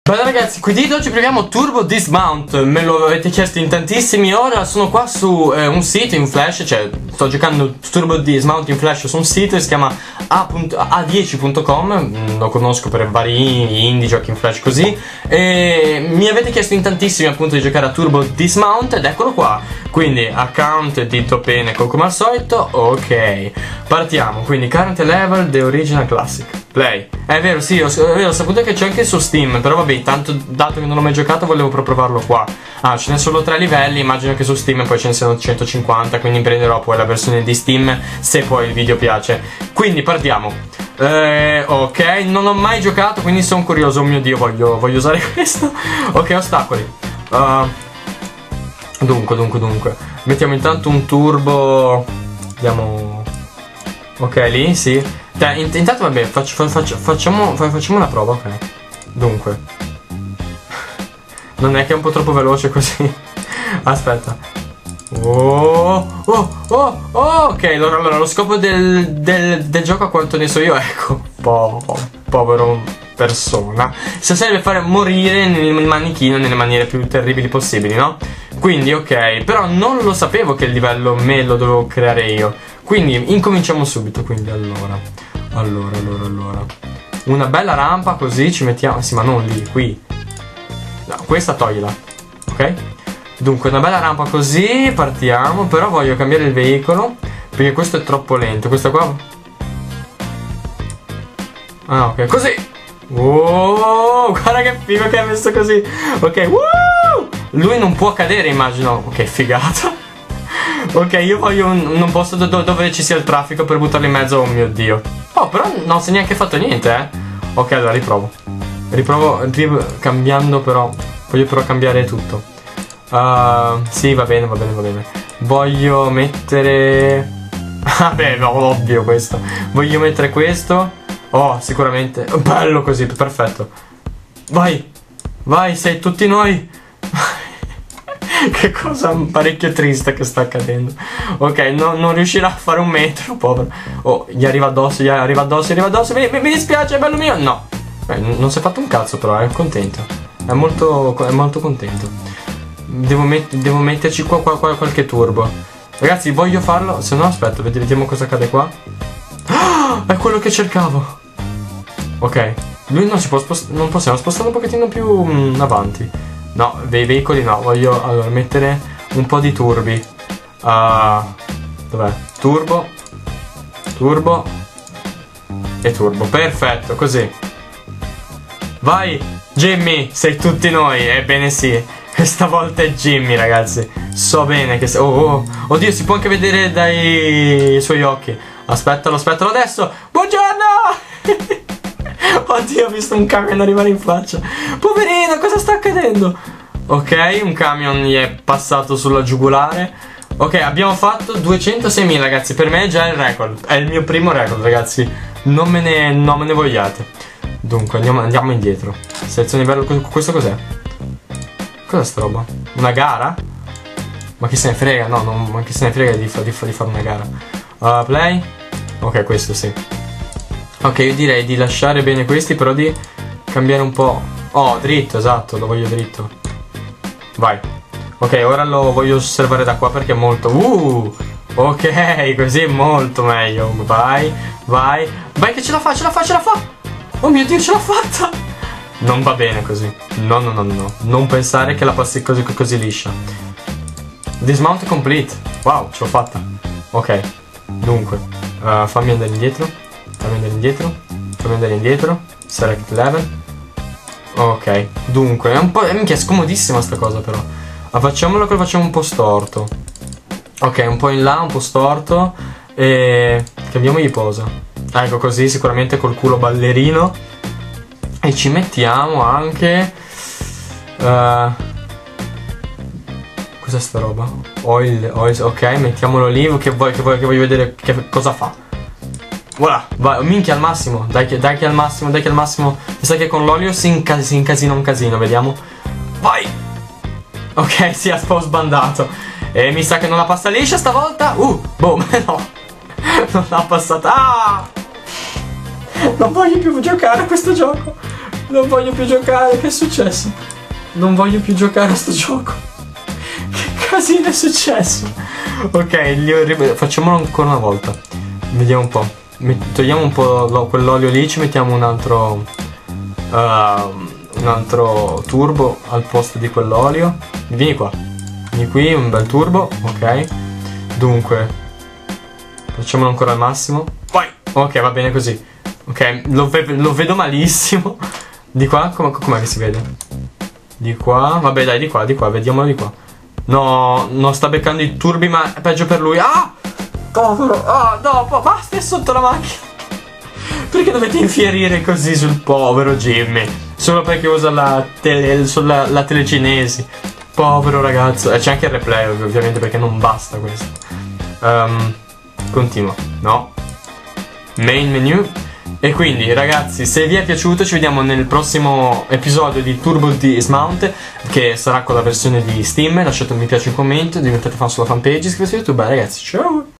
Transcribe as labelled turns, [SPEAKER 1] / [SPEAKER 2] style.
[SPEAKER 1] Bene ragazzi, quindi oggi proviamo Turbo Dismount. Me lo avete chiesto in tantissimi. Ora sono qua su un sito in Flash. Cioè sto giocando Turbo Dismount in Flash su un sito che si chiama a10.com. Lo conosco per vari indie, giochi in Flash così. E mi avete chiesto in tantissimi appunto di giocare a Turbo Dismount. Ed eccolo qua. Quindi account dito bene come al solito. Ok, partiamo. Quindi current level the original classic play. È vero, sì, ho saputo che c'è anche su Steam. Però vabbè, tanto dato che non l'ho mai giocato volevo proprio provarlo qua. Ah, ce ne sono 3 livelli. Immagino che su Steam poi ce ne siano 150. Quindi prenderò poi la versione di Steam se poi il video piace. Quindi partiamo. Ok, non ho mai giocato, quindi sono curioso. Oh mio Dio, voglio usare questo. Ok, ostacoli. Dunque mettiamo intanto un turbo. Andiamo. Ok, lì, sì. Intanto vabbè, facciamo una prova, ok. Dunque non è che è un po' troppo veloce così. Aspetta. Ok, allora lo scopo del gioco, a quanto ne so io, ecco, povero persona, se serve fare morire nel manichino nelle maniere più terribili possibili, no? Quindi ok, però non lo sapevo che il livello me lo dovevo creare io. Quindi incominciamo subito. Quindi allora una bella rampa così ci mettiamo. Sì, ma non lì, qui. No, questa toglila. Ok? Dunque una bella rampa così, partiamo. Però voglio cambiare il veicolo perché questo è troppo lento. Questo qua. Ah, ok, così. Wow, guarda che figo che hai messo così. Ok, lui non può cadere, immagino. Ok, figata. Ok, io voglio un posto dove ci sia il traffico per buttarlo in mezzo. Oh mio Dio. Oh, però non si è neanche fatto niente, eh. Ok, allora riprovo cambiando, però voglio però cambiare tutto. Sì, va bene. Voglio mettere vabbè, no, ovvio questo. Voglio mettere questo. Oh, sicuramente. Bello così, perfetto. Vai, sei tutti noi. Che cosa parecchio triste che sta accadendo. Ok, non riuscirà a fare un metro, povero. Oh, gli arriva addosso. Mi dispiace, bello mio. No, non si è fatto un cazzo, però è contento. È molto contento. Devo metterci qua qualche turbo. Ragazzi, voglio farlo. Se no, aspetta, vediamo cosa accade qua. È quello che cercavo. Ok, lui non si può spostare. Non possiamo spostarlo un pochettino più avanti. No, dei veicoli no, voglio allora mettere un po' di turbi. Dov'è? Turbo e turbo, perfetto, così. Vai, Jimmy, sei tutti noi, ebbene sì. Questa volta è Jimmy, ragazzi. So bene che oddio, si può anche vedere dai suoi occhi. Aspettalo adesso. Buongiorno. Oddio, ho visto un camion arrivare in faccia. Poverino, cosa sta accadendo? Ok, un camion gli è passato sulla giugulare. Ok, abbiamo fatto 206.000, ragazzi. Per me è già il record. È il mio primo record, ragazzi. Non me ne vogliate. Dunque, andiamo indietro. Selezione livello. Questo cos'è? Cos'è sta roba? Una gara? Ma chi se ne frega? No, ma chi se ne frega di fare una gara? Play? Ok, questo sì. Ok, io direi di lasciare bene questi, però di cambiare un po'. Oh, dritto, esatto, lo voglio dritto. Vai. Ok, ora lo voglio osservare da qua perché è molto. Ok, così è molto meglio. Vai, che ce la fa. Oh mio Dio, ce l'ha fatta. Non va bene così. No. Non pensare che la passi così liscia. Dismount complete. Wow, ce l'ho fatta. Ok, dunque fammi andare indietro. Select level. Ok, dunque è un po'. Minchia, è scomodissima sta cosa però. Facciamolo che lo facciamo un po' storto. Ok, un po' in là, un po' storto. E cambiamogli posa. Ecco, così sicuramente col culo ballerino. E ci mettiamo anche cos'è sta roba? Oil, ok, mettiamolo lì. Che voglio vedere che cosa fa. Voilà, vai, minchia al massimo. Dai che al massimo. Mi sa che con l'olio si incasina un casino, vediamo. Vai. Ok, si è un po' sbandato. E mi sa che non la passa liscia stavolta. Boom, no. Non l'ha passata. Non voglio più giocare a questo gioco. Non voglio più giocare, che è successo? Non voglio più giocare a sto gioco. Che casino è successo? Ok, facciamolo ancora una volta. Vediamo un po'. Togliamo un po' quell'olio lì, ci mettiamo un altro turbo al posto di quell'olio. Vieni qua. Vieni qui, un bel turbo, ok. Dunque, facciamolo ancora al massimo. Vai! Ok, va bene così. Ok, lo vedo malissimo. Di qua? Com'è che si vede? Di qua? Vabbè dai, di qua, vediamolo di qua. No, non sta beccando i turbi, ma è peggio per lui. Ah! Povero! Ah, no, basta, è sotto la macchina. Perché dovete infierire così sul povero Jimmy? Solo perché usa la telecinesi. Povero ragazzo. E c'è anche il replay ovviamente, perché non basta questo. Continua. No. Main menu. E quindi ragazzi, se vi è piaciuto ci vediamo nel prossimo episodio di Turbo Dismount, che sarà con la versione di Steam. Lasciate un mi piace, un commento, diventate fan sulla fanpage, iscrivetevi a YouTube. Bye ragazzi, ciao!